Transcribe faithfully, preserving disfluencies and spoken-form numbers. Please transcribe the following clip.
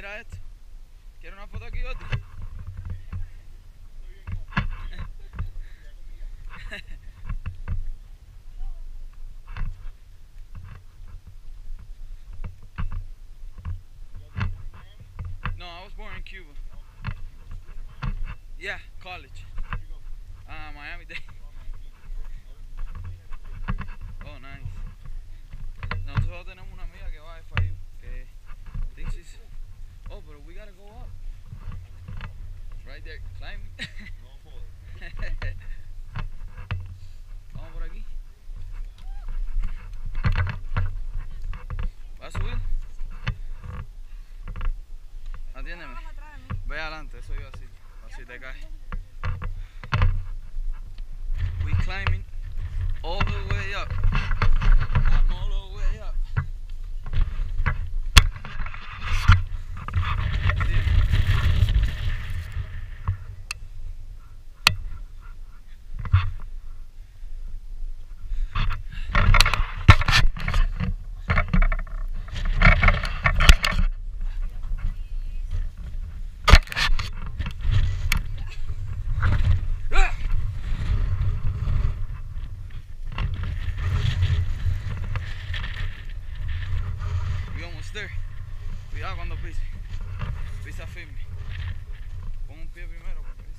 Mira esto. ¿Quieres una foto aquí, Oti? No, I was born in Cuba. Yeah, college. Ah, Miami Dade. Oh, nice. Nosotros tenemos una amiga que va a F I U que thinks she's... Oh, but we gotta go up. Right there, climbing. Vamos por aquí. ¿Vas a subir? Atiéndeme. Ve adelante, eso iba así. Así te caes. We climbing all the way up. I'm all the way up. We almost there. Cuidado cuando pise. Pisa firme. Pon un pie primero porque